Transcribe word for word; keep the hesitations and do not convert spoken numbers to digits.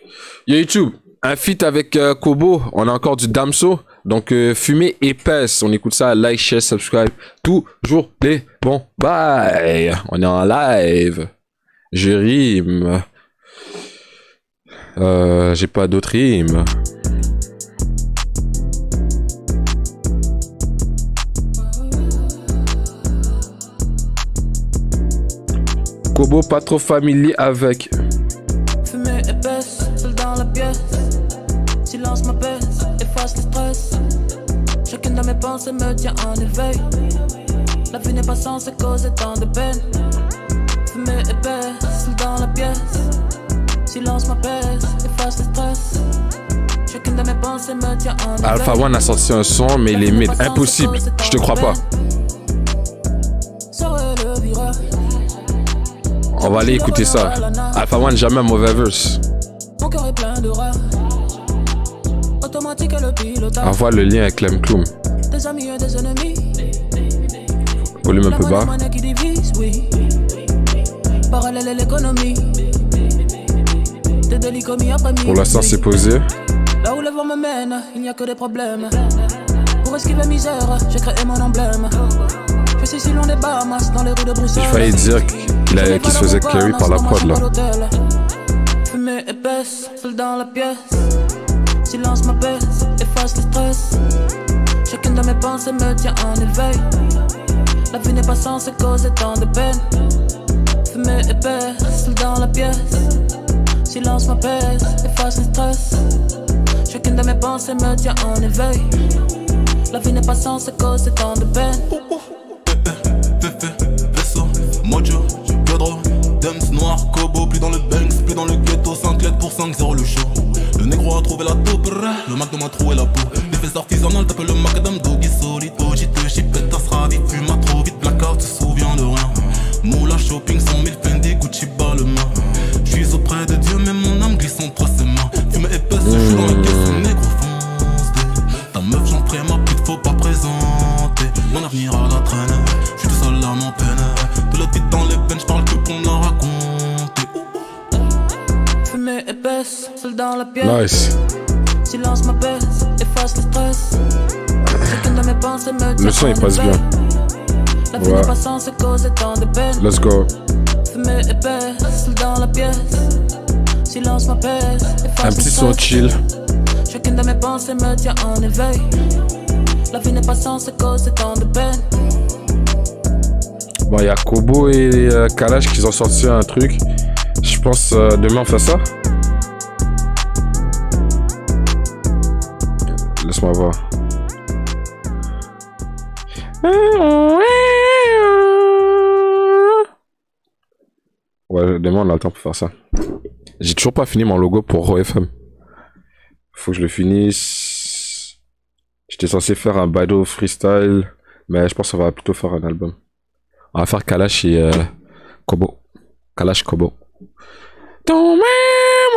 Yo YouTube, un feat avec euh, Kobo, on a encore du Damso, donc euh, fumée épaisse, on écoute ça, like, share, subscribe, toujours les bons bye, on est en live, je rime, euh, j'ai pas d'autres rimes. Kobo pas trop familier avec. Fumée épaisse, seul dans la pièce. Silence m'apaise, efface le stress. Chacune de mes pensées me tient en éveil. La vie n'est pas censée causer tant de peine. Fumée épaisse, seul dans la pièce. Silence m'apaise, efface le stress. Chacune de mes pensées me tient en éveil. Alpha One a sorti un son, mais il est mid. Impossible, je te crois pas. On va aller écouter ça. Alpha One, jamais un mauvais verse. Envoie le lien avec Clem Cloum. Volume un peu bas. Pour l'instant, c'est posé. Là où le vent me mène, il n'y a que des problèmes. Pour esquiver misère, j'ai créé mon emblème. Je suis si loin des Bahamas, dans les rues de Bruxelles. J'ai failli dire qu'il a, qu'il se faisait carry par la prod là. Fumée épaisse, seul dans la pièce. Silence m'apaise, efface le stress. Chacune de mes pensées me tient en éveil. La vie n'est pas censée causer tant de peine. Fumée épaisse, seul dans la pièce. Silence m'apaise, efface le stress. Chacune de mes pensées me tient en éveil. La vie n'est pas censée causer tant de peine. Vaisseau, mojo, cadre, Dems noir, Kobo, plus dans le Banks, plus dans le ghetto, cinq lettres pour cinq zéro le show. Le négro a trouvé la taupe, le Mac m'a trouvé la peau. Des fesses artisanales, t'appelles le macadam, doggy solide, ogite, chipette, tasse ravi, fume trop vite, blackout, se souvient de rien. Moula shopping, cent mille Fendi, Gucci bas le main. J'suis auprès de Dieu, mais mon âme glisse entre ses mains. Fumée épaisse, j'suis dans la caisse, le négro fonce. Ta meuf, j'en ferai ma petite, faut pas présenter. Mon avenir à la traîne. À mon peine, de la tête dans les veines, j'parle que pour m'en raconter. Fumée épaisse, seul dans la pièce. Nice. Silence m'apaise, efface le stress. Chacune de mes pensées me tient. Le son il passe bien. La vie n'est pas censée causer tant de peine. Let's go. Fumée épaisse, seul dans la pièce. Silence m'apaise, efface Un petit son chill. Chacune de mes pensées me tient en éveil. La vie n'est pas censée causer tant de peine. Bon, il y a Kobo et euh, Kalash qui ont sorti un truc. Je pense euh, demain on fait ça. Laisse-moi voir. Ouais, demain on a le temps pour faire ça. J'ai toujours pas fini mon logo pour Raw F M. Faut que je le finisse. J'étais censé faire un battle freestyle, mais je pense qu'on va plutôt faire un album. On va faire Kalash et euh, Kobo. Kalash Kobo. Ton même